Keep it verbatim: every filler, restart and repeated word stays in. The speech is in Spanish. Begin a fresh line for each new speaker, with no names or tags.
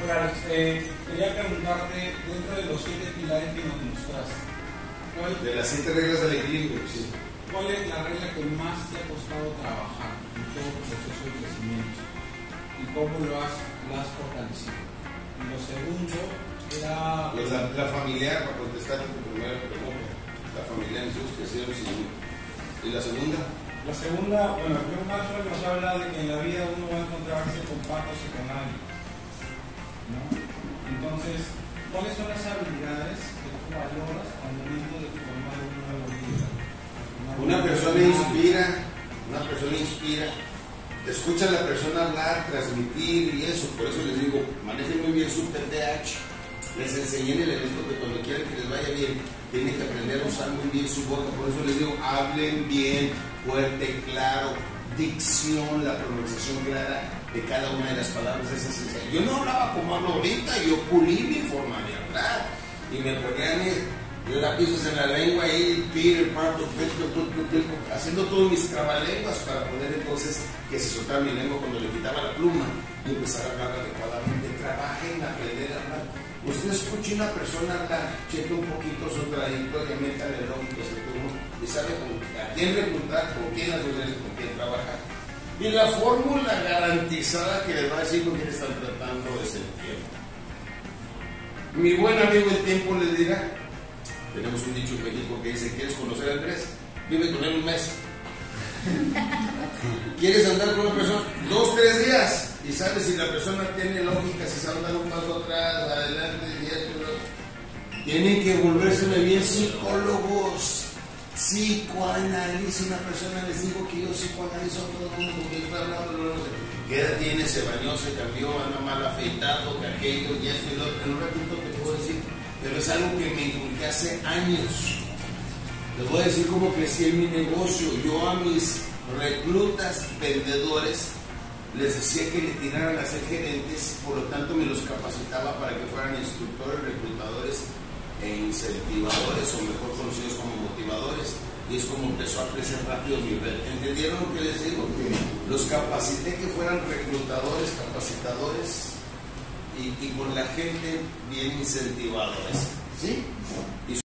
Claro, eh, quería preguntarte, dentro de los siete pilares que nos mostraste, ¿cuál,
de las siete reglas del equilibrio, sí.
¿cuál es la regla que más te ha costado trabajar en todo el proceso de crecimiento? ¿Y cómo lo has, lo has fortalecido? Y lo segundo era...
Pues la, la familiar, para contestar tu primera pregunta, la familiar en sus creaciones y la segunda.
La segunda, bueno, John Maxwell nos habla de que en la vida uno va a encontrarse con patos y con alguien, ¿no? Entonces, ¿cuáles son las habilidades que tú valoras al momento de formar un nuevo líder?
Una persona inspira, una persona inspira, escucha a la persona hablar, transmitir y eso. Por eso les digo, manejen muy bien su T D A H. Les enseñé en el evento que cuando quieran que les vaya bien, tienen que aprender a usar muy bien su boca. Por eso les digo, hablen bien, fuerte, claro, dicción, la pronunciación clara de cada una de las palabras es esencial. Yo no hablaba como hablo ahorita, yo pulí mi forma de hablar y me ponía mis lápices en la lengua y Peter, Parto, haciendo todos mis trabalenguas para poder entonces que se soltara mi lengua cuando le quitaba la pluma y empezar a hablar adecuadamente. Trabajen en aprender a hablar. Usted escucha una persona hablar, cheque un poquito su trayectoria, métale lógico ese turno y sabe con, a quién reclutar, con quién asociarse, con quién trabajar. Y la fórmula garantizada que les va a decir con quién están tratando es el tiempo. Mi buen amigo el tiempo les dirá, tenemos un dicho en México que dice, ¿quieres conocer a Andrés? Vive con él un mes. ¿Quieres andar con una persona? Dos, tres días. Y sabes si la persona tiene lógica, si sabe dar un paso atrás, adelante, y esto, ¿no? Tienen que volverse bien psicólogos. Psicoanaliza una persona, les digo que yo psicoanalizo a todo el mundo, porque yo estoy hablando, no, no sé. ¿Qué edad tiene? Se bañó, se cambió, anda mal afeitado, que aquello, y esto y lo otro. En un ratito te puedo decir, pero es algo que me inculqué hace años. Les voy a decir cómo crecí en mi negocio. Yo a mis reclutas, vendedores, les decía que le tiraran a ser gerentes, por lo tanto me los capacitaba para que fueran instructores, reclutadores e incentivadores, o mejor conocidos como motivadores, y es como empezó a crecer rápido mi red. ¿Entendieron lo que les digo? Que los capacité que fueran reclutadores, capacitadores y, y con la gente bien incentivadores, ¿sí? Y